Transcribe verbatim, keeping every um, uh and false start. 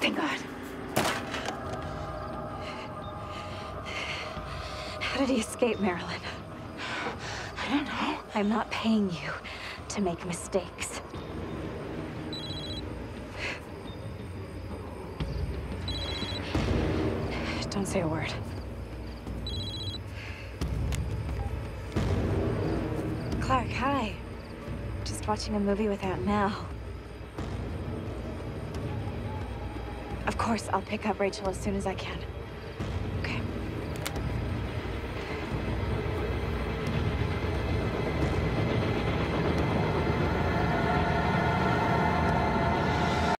Thank God. How did he escape, Marilyn? I don't know. I'm not paying you to make mistakes. Don't say a word. Clark, hi. Just watching a movie with Aunt Mel. Of course, I'll pick up Rachel as soon as I can.